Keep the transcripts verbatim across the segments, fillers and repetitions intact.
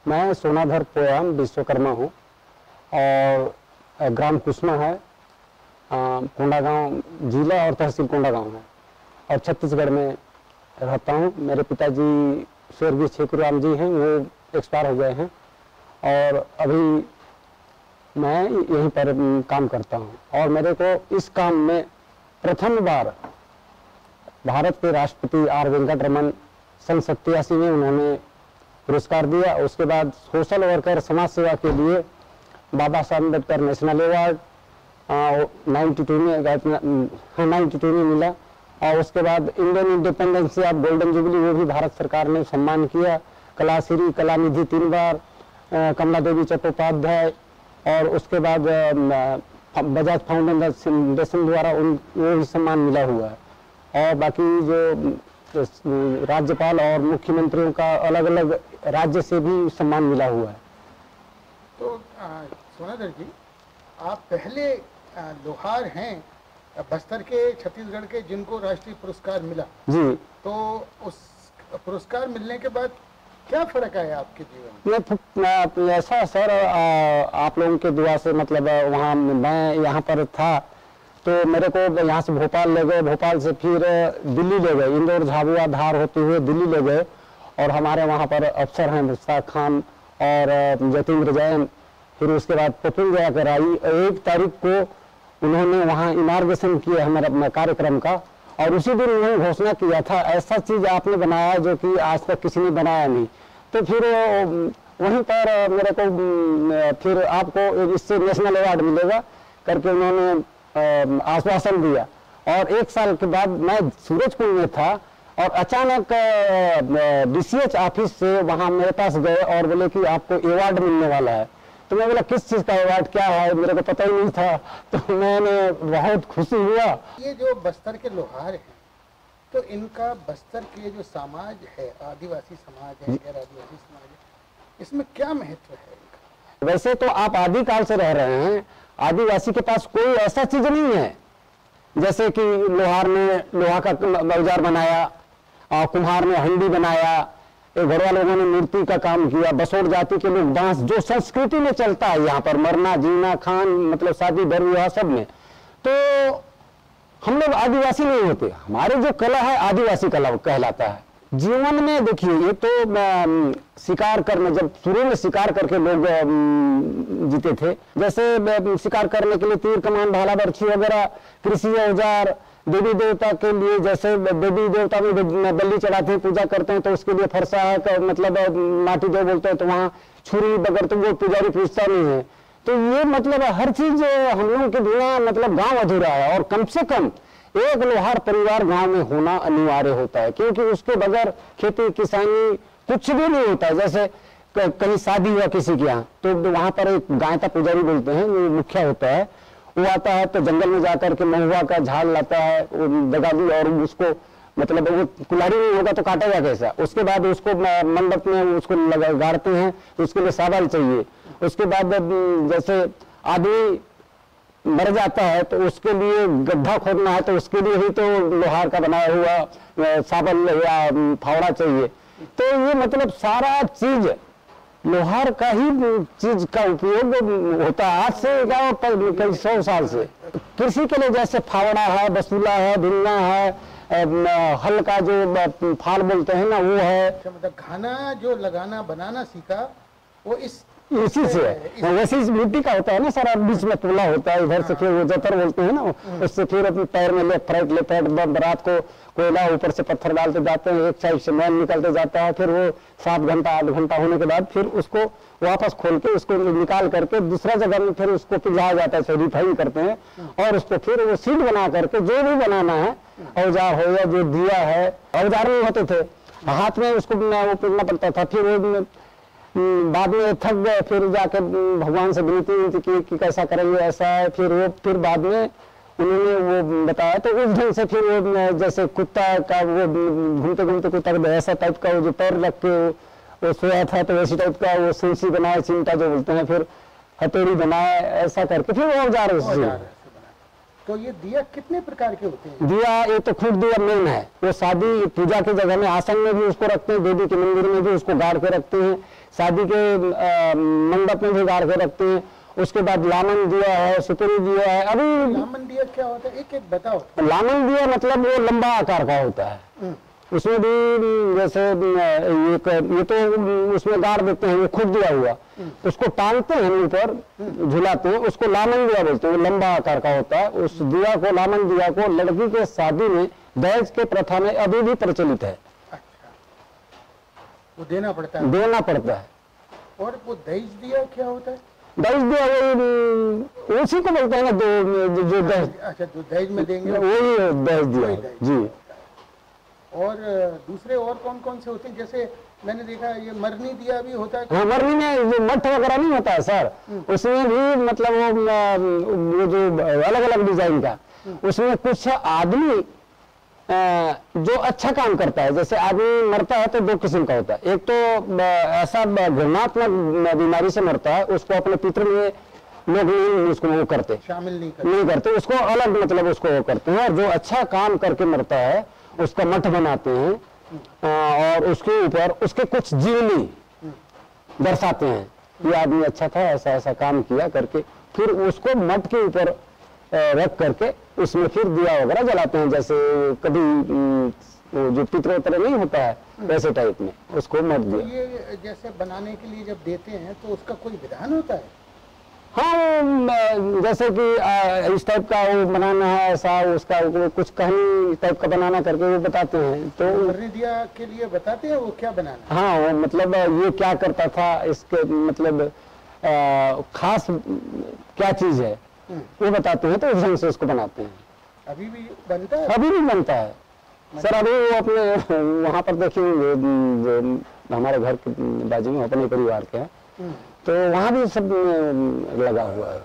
मैं सोनाधर पोयाम विश्वकर्मा हूँ और ग्राम कुसमा है, कोंडागांव जिला और तहसील कोंडागांव है और छत्तीसगढ़ में रहता हूँ। मेरे पिताजी स्वर्गीय छेकुराम जी हैं, वो एक्सपायर हो गए हैं और अभी मैं यहीं पर काम करता हूँ। और मेरे को इस काम में प्रथम बार भारत के राष्ट्रपति आर वेंकट रमन सन सत्यासी में उन्होंने पुरस्कार दिया। उसके बाद सोशल वर्कर समाज सेवा के लिए Babasaheb Ambedkar national award ninety two में हाँ नाइन्टी टू में मिला। और उसके बाद Indian independence of golden jubilee, वो भी भारत सरकार ने सम्मान किया। कलाश्री कलानिधि तीन बार, कमला देवी चट्टोपाध्याय, और उसके बाद बजाज फाउंडेशन द्वारा उन वो भी सम्मान मिला हुआ है। और बाकी जो राज्यपाल और मुख्यमंत्रियों का अलग अलग राज्य से भी सम्मान मिला हुआ है। तो सोनाधर जी, आप पहले आ, लोहार हैं बस्तर के, छत्तीसगढ़ के, जिनको राष्ट्रीय पुरस्कार मिला जी। तो उस पुरस्कार मिलने के बाद क्या फर्क आया आपके जीवन में? ऐसा सर, आ, आप लोगों के दुआ से मतलब वहाँ मैं यहाँ पर था तो मेरे को यहाँ से भोपाल ले गए, भोपाल से फिर दिल्ली ले गए, इंदौर झाबुआ धार होते हुए दिल्ली ले गए। और हमारे वहाँ पर अफसर हैं मुश्ताक खान और जतेंद्र जैन। फिर उसके बाद पपुल जया कराई। एक तारीख को उन्होंने वहाँ इनार्गेशन किया हमारा कार्यक्रम का और उसी दिन उन्होंने घोषणा किया था, ऐसा चीज आपने बनाया जो कि आज तक किसी ने बनाया नहीं। तो फिर वहीं पर मेरे को फिर आपको इससे नेशनल अवार्ड मिलेगा करके उन्होंने आश्वासन दिया। और एक साल के बाद मैं सूरजकुंड में था और अचानक डीसीएच ऑफिस से वहाँ मेरे पास गए और बोले कि आपको अवार्ड मिलने वाला है। तो मैं बोला किस चीज़ का अवार्ड, क्या है, मेरे को पता ही नहीं था। तो मैंने बहुत खुशी हुआ। ये जो बस्तर के लोहार हैं, तो इनका बस्तर के जो समाज है, आदिवासी समाज है, गैर आदिवासी समाज है, इसमें क्या महत्व है इनका? वैसे तो आप आदिकाल से रह रहे हैं, आदिवासी के पास कोई ऐसा चीज नहीं है जैसे कि लोहार ने लोहा का औजार बनाया, कुम्हार ने हंडी बनाया, घड़वा लोगों ने मूर्ति का काम किया, बसोर जाति के लोग डांस, जो संस्कृति में चलता है यहाँ पर मरना जीना खान मतलब शादी बर विवाह सब में। तो हम लोग आदिवासी नहीं होते, हमारे जो कला है आदिवासी कला कहलाता है। जीवन में देखिए, ये तो शिकार करने, जब शुरू में शिकार करके लोग जीते थे, जैसे शिकार करने के लिए तीर कमान भाला बर्छी वगैरह, कृषि औजार, देवी देवता के लिए जैसे देवी देवता में बलि चढ़ाते हैं, पूजा करते हैं, तो उसके लिए फरसा है मतलब माटी दो बोलते हैं, तो वहाँ छुरी बगैर तो वो पुजारी पूछता नहीं है। तो ये मतलब हर चीज हम लोगों के बिना मतलब गांव अधूरा है। और कम से कम एक लोहार परिवार गांव में होना अनिवार्य होता है, क्योंकि उसके बगैर खेती किसानी कुछ भी नहीं होता है। जैसे कहीं शादी हुआ किसी के यहाँ, तो वहां पर एक गायता पुजारी बोलते हैं, वो मुखिया होता है, वो आता है तो जंगल में जाकर के महुआ का झाड़ लाता है, दगा दी, और उसको मतलब वो कुल्हाड़ी नहीं होगा तो काटेगा कैसा। उसके बाद उसको मंडप में उसको लगा गाड़ते हैं, तो उसके लिए सावल चाहिए। उसके बाद जैसे आदमी मर जाता है तो उसके लिए गड्ढा खोदना है, तो उसके लिए ही तो लोहार का बनाया हुआ सावल या फावड़ा चाहिए। तो ये मतलब सारा चीज लोहार का ही चीज का उपयोग होता है आज से कई सौ साल से। कृषि के लिए जैसे फावड़ा है, बसूला है, भिंगा है, हल का जो फाल बोलते हैं ना वो है। मतलब घाना जो लगाना बनाना सीखा वो इस इसी से है। वैसे इस मिट्टी का होता है ना सारा, बीच में तोला होता है, इधर से फिर वो जतर बोलते हैं ना, उससे फिर अपने पैर में लेफ्ट राइट लेफ्ट राइट बरात को कोयला ऊपर से पत्थर डालते जाते हैं, एक साइड से मैल निकलते जाता है। फिर वो सात घंटा आठ घंटा होने के बाद फिर उसको वापस खोल के उसको निकाल करके दूसरा जगह में फिर उसको पिघलाया जाता है, रिफाइन करते हैं और उसको फिर वो सीट बना करके जो भी बनाना है, औजार हो या जो दिया है, औजार नहीं होते थे, हाथ में उसको वो पिघलना पड़ता था। फिर वो बाद में थक गए, फिर जाके भगवान से विनती विनती की कि कैसा करेंगे ऐसा है। फिर वो फिर बाद में उन्होंने वो बताया, तो उस ढंग से फिर वो जैसे कुत्ता का वो घूमते घूमते कुत्ता का ऐसा टाइप का वो जो पैर रख के वो सोया था, तो वैसी टाइप का वो सिंसी बनाया, चिमटा जो बोलते हैं, फिर हथौड़ी बनाया, ऐसा करके फिर वो औजार उससे। तो ये दिया कितने प्रकार के होते हैं? दिया ये तो खुद दिया मेन है, वो शादी पूजा की जगह में आसन में भी उसको रखते हैं, देवी के मंदिर में भी उसको गाड़ के रखते हैं, शादी के मंडप में भी गाड़ के रखते हैं। उसके बाद लामन दिया है, सुपुरी दिया है। अभी लामन दिया क्या होता है, एक एक बताओ। लामन दिया मतलब वो लंबा आकार का होता है, उसमें भी जैसे एक ये तो उसमें गाड़ देते हैं, वो खुद दिया हुआ, उसको टांगते हैं ऊपर, झुलाते हैं, उसको लामन दिया बोलते हैं। वो लंबा आकार का होता है। उस दिया को, लामन दिया को लड़की के शादी में दहेज के प्रथा में अभी भी प्रचलित है। अच्छा, वो देना पड़ता है। देना पड़ता है। और वो दहेज दिया क्या होता है? दहेज दिया वही उसी को बोलते हैं ना, जो जो दहेज। अच्छा, जो दहेज में देंगे वही दहेज दिया जी। और दूसरे और कौन कौन से होते हैं? जैसे मैंने देखा ये मरनी दिया भी होता है। हाँ, मरनी में जो मठ वगैरह नहीं होता है सर, उसमें भी मतलब वो जो अलग अलग डिजाइन का, उसमें कुछ आदमी जो अच्छा काम करता है, जैसे आदमी मरता है तो दो किस्म का होता है। एक तो ऐसा घृणात्मक बीमारी से मरता है, उसको अपने पितृ में लोग नहीं उसको वो करते, शामिल नहीं करते, नहीं करते उसको अलग, मतलब उसको वो करते हैं। और जो अच्छा काम करके मरता है उसका मठ बनाते हैं और उसके ऊपर उसके कुछ जीवनी दर्शाते हैं, ये आदमी अच्छा था, ऐसा ऐसा काम किया करके, फिर उसको मठ के ऊपर रख करके उसमें फिर दिया वगैरह जलाते हैं। जैसे कभी जो पितृ तरह नहीं होता है वैसे टाइप में उसको मठ दिया। तो ये जैसे बनाने के लिए जब देते हैं तो उसका कोई विधान होता है? हाँ, जैसे कि इस टाइप का वो बनाना है, ऐसा उसका कुछ कहानी टाइप का बनाना करके वो बताते हैं। तो मरने दिया के लिए बताते हैं वो क्या बनाना? हाँ, वो मतलब ये क्या करता था, इसके मतलब आ, खास क्या चीज है वो बताते हैं, तो उस ढंग से उसको बनाते हैं। अभी भी बनता है? अभी भी बनता है सर। अभी वो अपने वहाँ पर देखेंगे जो हमारे घर के बाजू में अपने परिवार के हैं, तो वहाँ भी सब लगा हुआ है।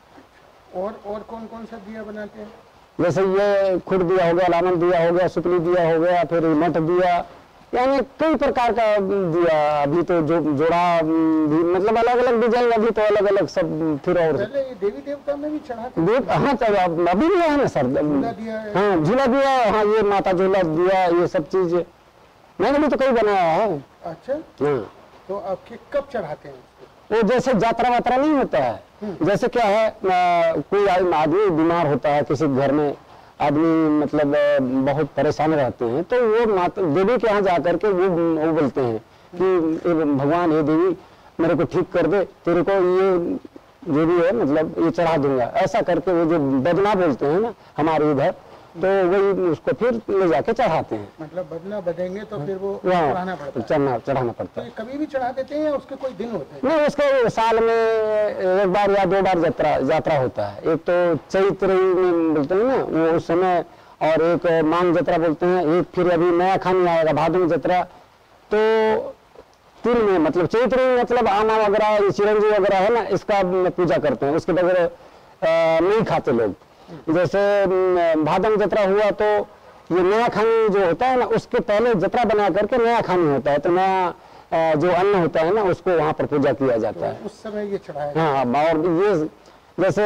और और कौन कौन सा दिया बनाते हैं? जैसे ये खुद दिया हो गया, लामन दिया हो गया, सुपली दिया हो गया, फिर मठ दिया, यानी कई प्रकार का दिया। अभी तो जो जोड़ा भी मतलब अलग अलग डिजाइन, अभी तो अलग अलग सब। फिर और पहले ये देवी देवता में भी चढ़ाते देव, हाँ अभी भी है ना सर, झूला दिया है। हाँ झूला दिया, हाँ ये माता झूला दिया, ये सब चीज मैंने भी तो कई बनाया है। अच्छा, हाँ। तो आपके कब चढ़ाते हैं उसको? वो जैसे यात्रा वात्रा नहीं होता है, जैसे क्या है आ, कोई आदमी बीमार होता है किसी घर में, आदमी मतलब बहुत परेशान रहते हैं, तो वो माता देवी के यहाँ जाकर के वो वो बोलते हैं कि भगवान ये देवी मेरे को ठीक कर दे, तेरे को ये जो भी है मतलब ये चढ़ा दूंगा, ऐसा करके वो जो बदना बोलते हैं ना हमारे इधर, तो वही उसको फिर ले जाके चढ़ाते हैं। मतलब बदना बदेंगे तो फिर वो चढ़ाना पड़ता है? चढ़ना चढ़ाना पड़ता है। तो कभी भी चढ़ा देते हैं या उसके कोई दिन होते हैं? नहीं, उसके साल में एक बार या दो बार यात्रा यात्रा होता है। एक तो चैत्र में बोलते हैं ना वो उस समय, और एक मांग यात्रा बोलते हैं, एक फिर अभी नया खानी आएगा भादुन यात्रा। तो तीन में मतलब चैत्र में मतलब आमा वगैरह चिरंजी वगैरह है ना, इसका पूजा करते हैं, उसके बगैर नहीं खाते लोग। जैसे भादम जत्रा हुआ तो ये नया खानी जो होता है ना, उसके पहले जत्रा बना करके नया खानी होता है, तो नया जो अन्न होता है ना उसको वहाँ पर पूजा किया जाता है। तो उस समय ये चढ़ाया? हाँ, और ये जैसे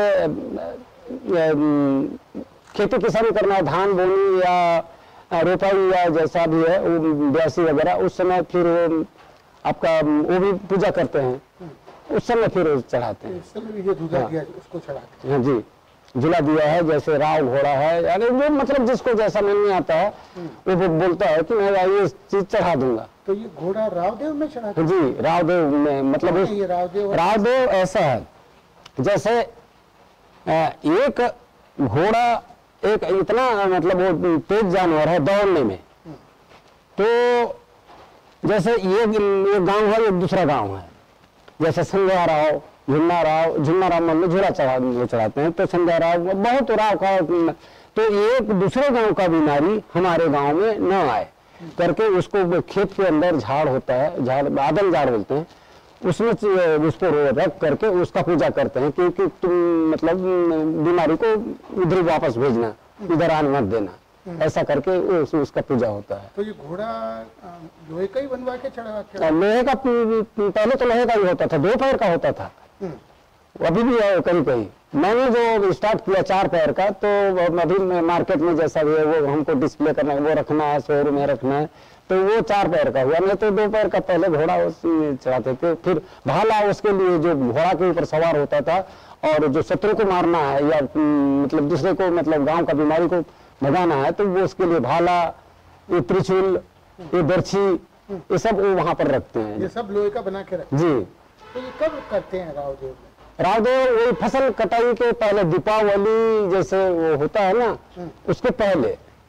खेती किसानी करना है, धान बोनी या रोपाई या जैसा भी है वो ब्यासी वगैरह, उस समय फिर वो आपका वो भी पूजा करते हैं, उस समय फिर चढ़ाते हैं। उस समय भी ये झूला दिया उसको चढ़ाते हैं? हाँ जी, झूला दिया है, जैसे राव घोड़ा है, यानी जो मतलब जिसको जैसा मन में आता है वो बोलता है कि मैं ये चीज चढ़ा दूंगा। तो ये घोड़ा रावदेव में चढ़ाते हैं? जी, रावदेव में मतलब उस, ये रावदेव रावदेव ऐसा है जैसे एक घोड़ा एक इतना मतलब वो तेज जानवर है दौड़ने में, तो जैसे ये एक गांव है एक दूसरा गांव है, जैसे संध्या राव झुन्ना राव झुन्ना राव मन में झूला चढ़ा चढ़ाते हैं, तो संध्या राव बहुत राव का, तो एक दूसरे गांव का बीमारी हमारे गांव में न आए करके उसको खेत के अंदर झाड़ होता है, झाड़ बादल झाड़ बोलते हैं, उसमें उसको रख करके उसका पूजा करते हैं, क्योंकि तुम मतलब बीमारी को उधर वापस भेजना, इधर आने मत देना, ऐसा करके उस, उसका पूजा होता है। तो ये घोड़ा लोहे का ही बनवा के चढ़ा? लोहे का पहले तो लोहे का ही होता था, दो पैर का होता था, अभी भी है कहीं कहीं। मैंने जो स्टार्ट किया चार पैर का, तो अभी मार्केट में जैसा भी है वो हमको डिस्प्ले करना है, वो रखना है, शोरूम में रखना है, तो वो चार पैर का हुआ, नहीं तो दो पैर का पहले घोड़ा उसमें चढ़ाते थे। फिर भाला उसके लिए जो घोड़ा के ऊपर सवार होता था, और जो शत्रु को मारना है या मतलब दूसरे को मतलब गांव का बीमारी को भगाना है तो वो उसके लिए भाला, ये त्रिशूल, ये बर्छी, ये सब वो वहां पर रखते हैं। ये सब लोहे का बना के रखते जी। हैं। तो ये कब करते हैं रावदेव में? रावदेव वही फसल कटाई के पहले, दीपावली जैसे वो होता है ना उसके पहले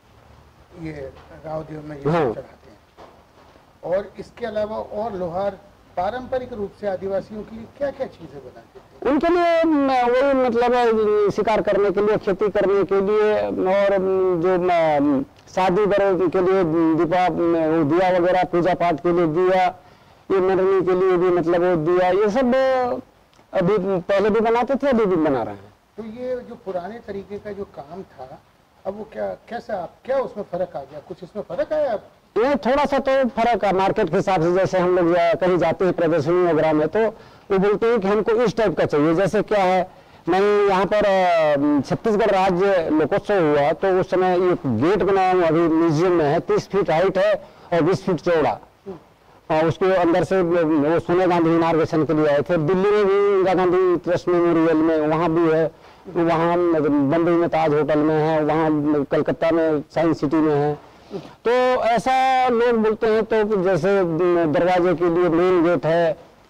ये रावदेव में ये हाँ। चढ़ाते हैं। और इसके अलावा और लोहार पारंपरिक रूप से आदिवासियों के लिए क्या क्या चीजें बनाते थे? उनके लिए म, वही मतलब शिकार करने के लिए, खेती करने के लिए, और जो म, शादी बड़े के लिए दीपा दिया वगैरह, पूजा पाठ के लिए दिया, ये मरने के लिए भी मतलब वो दिया, ये सब अभी पहले भी बनाते थे, अभी भी बना रहे हैं। तो ये जो पुराने तरीके का जो काम था, अब वो क्या कैसा आप क्या उसमें फर्क आ गया? कुछ इसमें फर्क आया? अब ये थोड़ा सा तो फर्क है मार्केट के हिसाब से। जैसे हम लोग कहीं जाते हैं प्रदर्शनी वगैरह में तो वो बोलते हैं कि हमको इस टाइप का चाहिए। जैसे क्या है, मैंने यहाँ पर छत्तीसगढ़ राज्य लोकोत्सव हुआ तो उस समय ये गेट बनाया हुआ अभी म्यूजियम में है, तीस फीट हाइट है और बीस फीट चौड़ा, और उसके अंदर से वो सोनिया गांधी इनाग्रेशन के लिए आए थे। दिल्ली में भी इंदिरा गांधी ट्रस्ट मेमोरियल में वहाँ भी है, वहाँ बम्बई में ताज होटल में है, वहाँ कलकत्ता में साइंस सिटी में है। तो ऐसा लोग बोलते हैं। तो जैसे दरवाजे के लिए मेन गेट है,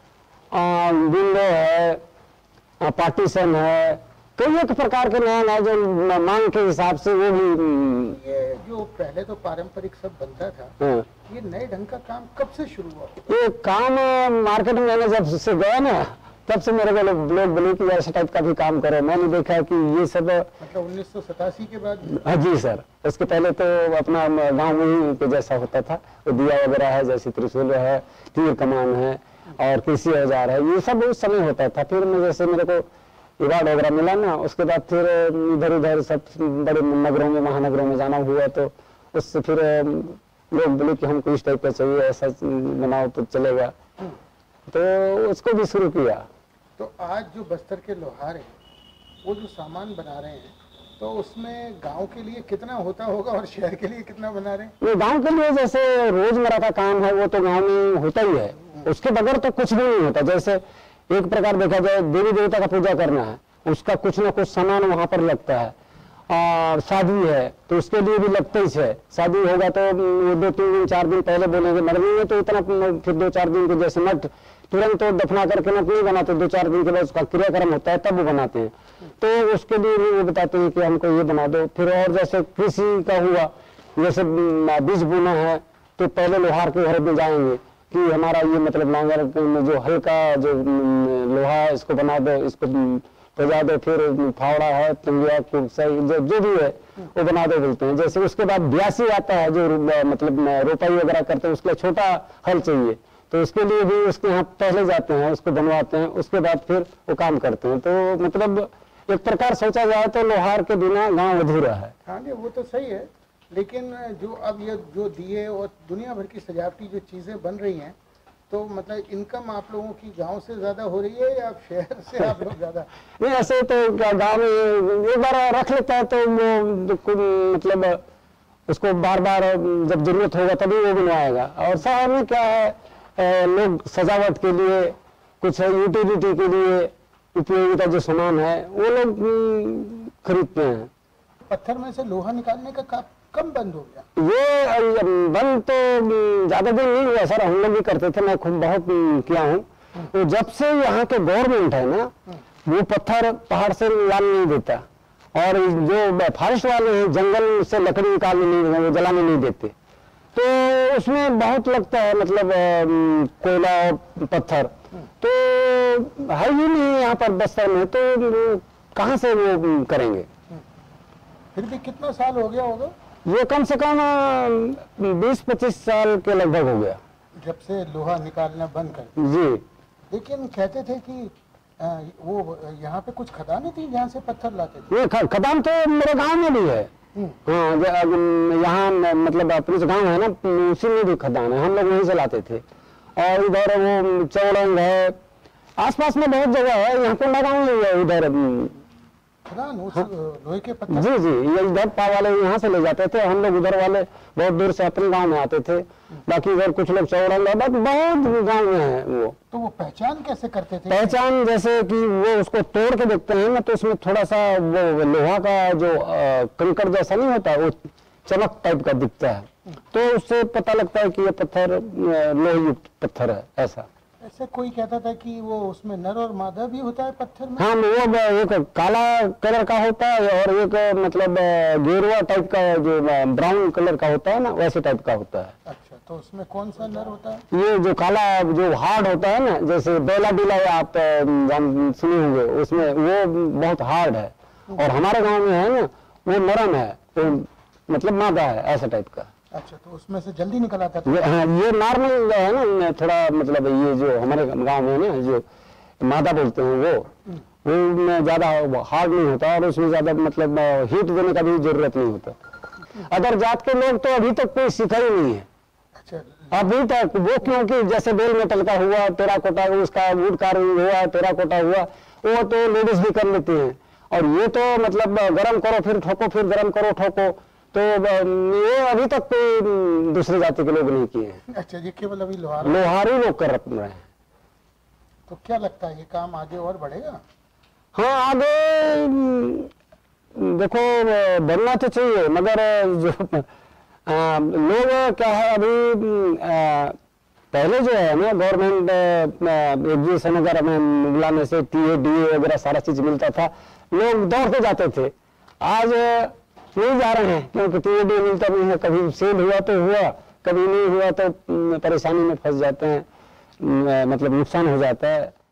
विंडो है, पार्टीशन है, कई एक प्रकार के नए नए जो मांग के हिसाब से वो भी। ये जो पहले तो पारंपरिक सब बनता था, हाँ। ये नए ढंग का काम कब से शुरू हुआ? ये काम मार्केट में मैंने जब से गया ना तब से मेरे को लोग बोले कि ऐसा टाइप का भी काम करो। मैंने देखा कि ये सब मतलब उन्नीस सौ सतासी के बाद? हाँ जी सर। उसके पहले तो अपना गाँव में ही जैसा होता था, वो दिया वगैरह है, जैसे त्रिशूल है, तीर कमान है और कृषि औजार है, ये सब उस समय होता था। फिर मैं जैसे मेरे को अवार्ड वगैरह मिला ना, उसके बाद फिर इधर उधर सब बड़े नगरों में, महानगरों में जाना हुआ तो उससे फिर लोग बोले कि हमको इस टाइप का चाहिए, ऐसा बनाओ तो चलेगा, तो उसको भी शुरू किया। तो आज जो बस्तर के लोहार हैं वो जो सामान बना रहे हैं तो उसमें गांव के लिए कितना होता होगा और शहर के लिए कितना बना रहे हैं? ये गांव के लिए जैसे रोजमर्रा का काम है वो तो गांव में होता ही है, उसके बगैर तो कुछ भी नहीं होता। जैसे एक प्रकार देखा जाए देवी देवता का पूजा करना है, उसका कुछ ना कुछ सामान वहां पर लगता है, और शादी है तो उसके लिए भी लगता ही है। शादी होगा तो दो तीन दिन चार दिन पहले बोलेंगे, मरनी है तो इतना, फिर दो चार दिन के जैसे मठ तुरंत तो दफना करके मत नहीं बनाते, दो चार दिन के बाद उसका क्रियाक्रम होता है तब वो बनाते हैं। तो उसके लिए भी वो बताते हैं कि हमको ये बना दो। फिर और जैसे कृषि का हुआ, जैसे बीज बोना है तो पहले लोहार के घर में जाएंगे कि हमारा ये मतलब नांगर में जो हल्का जो लोहा है इसको बना दो, इसको बजा दो, फिर फावड़ा है, तंगिया, जो जो भी है वो बना दो बोलते हैं। जैसे उसके बाद ब्यासी आता है जो मतलब रोपाई वगैरह करते हैं, उसके लिए छोटा हल चाहिए तो उसके लिए भी उसके यहाँ पहले जाते हैं, उसको बनवाते हैं, उसके बाद फिर वो काम करते हैं। तो मतलब एक प्रकार सोचा जाए तो लोहार के बिना गांव अधूरा है। हाँ जी, वो तो सही है, लेकिन जो अब ये जो दिए और दुनिया भर की सजावटी जो चीजें बन रही हैं, तो मतलब इनकम आप लोगों की गांव से ज्यादा हो रही है या शहर से आप लोग ज्यादा? नहीं, ऐसे तो गांव में एक बार रख लेता है तो वो मतलब उसको बार बार जब जरूरत होगा तभी वो बनवाएगा। और शहर में क्या है, लोग सजावट के लिए, कुछ यूटिलिटी के लिए उपयोगिता जो सामान है वो लोग खरीदते हैं। पत्थर में से लोहा निकालने का काम कब बंद हो गया? ये बंद तो ज्यादा दिन नहीं हुआ सर, हम लोग भी करते थे, मैं खुद बहुत किया हूँ। तो जब से यहाँ के गवर्नमेंट है ना, वो पत्थर पहाड़ से निकालने नहीं देता, और जो फॉरेस्ट वाले हैं जंगल से लकड़ी निकालने नहीं, वो जलाने नहीं देते, तो उसमें बहुत लगता है मतलब कोयला और पत्थर तो है ही नहीं यहाँ पर बस्तर में, तो कहाँ से वो करेंगे? फिर भी कितना साल हो गया होगा? ये कम से कम बीस पच्चीस साल के लगभग हो गया जब से लोहा निकालना बंद कर जी। लेकिन कहते थे कि आ, वो यहाँ पे कुछ खदानें थी जहाँ से पत्थर लाते थे। ये खदान तो मेरे गांव में भी है। हाँ, यहाँ मतलब अपने जो गांव है ना, उसी में भी खदान है, हम लोग वहीं से लाते थे। और इधर वो चौड़ंग है, आसपास में बहुत जगह है, यहाँ कोंडा गाँव में है, इधर खदान उस लोहे के पत्थर? जी जी, ये इधर पा वाले यहाँ से ले जाते थे, हम लोग उधर वाले बहुत दूर से अपने गांव में आते थे। बाकी इधर कुछ लोग चौड़ा बहुत गांव में है वो। तो वो पहचान कैसे करते थे? पहचान जैसे कि वो उसको तोड़ के देखते हैं ना, तो उसमें थोड़ा सा वो लोहा का जो कंकड़ जैसा नहीं होता, वो चमक टाइप का दिखता है, तो उससे पता लगता है कि ये पत्थर लोहे युक्त पत्थर है। ऐसा ऐसा कोई कहता था कि वो उसमें नर और मादा भी होता है पत्थर में? हाँ, वो एक काला कलर का होता है और एक मतलब गेरुआ टाइप का जो ब्राउन कलर का होता है ना, वैसे टाइप का होता है। अच्छा, तो उसमें कौन सा नर होता है? ये जो काला जो हार्ड होता है ना, जैसे बेला बिला आप जान सुने होंगे, उसमें वो बहुत हार्ड है, और हमारे गाँव में है ना वो नरम है, तो मतलब मादा है, ऐसा टाइप का। अच्छा, तो उसमें से जल्दी निकल आता था? ये हाँ, ये नॉर्मल है ना, थोड़ा मतलब ये जो हमारे गांव में ना जो मादा बोलते हैं वो वो में ज्यादा हार्ड नहीं होता, और उसमें ज्यादा मतलब हीट देने का भी जरूरत नहीं होता। अदर जात के लोग तो अभी तक कोई सीखा ही नहीं है। अच्छा, अभी तक वो, क्योंकि जैसे बेल मेटल का हुआ, टेराकोटा उसका वुड कार्विंग हुआ, टेराकोटा हुआ, वो तो लेडीज भी कर लेती हैं, और ये तो मतलब गरम करो फिर ठोको, फिर गरम करो ठोको, तो ये अभी तक कोई दूसरी जाति के लोग नहीं किए हैं। अच्छा, ये केवल अभी लोहार लोहार ही लोग कर रहे हैं। तो क्या लगता है ये काम आगे और बढ़ेगा? हाँ, आगे देखो बढ़ना तो चाहिए, मगर जो आ, लोग क्या है अभी आ, पहले जो है ना गवर्नमेंट एग्जीबिशन वगैरह में बुलाने से टी ए डी ए वगैरह सारा चीज मिलता था, लोग दौड़ के जाते थे। आज नहीं जा रहे हैं, क्योंकि टी ए डी मिलता नहीं है, कभी सेल हुआ तो हुआ, कभी नहीं हुआ तो परेशानी में फंस जाते हैं, मतलब नुकसान हो जाता है।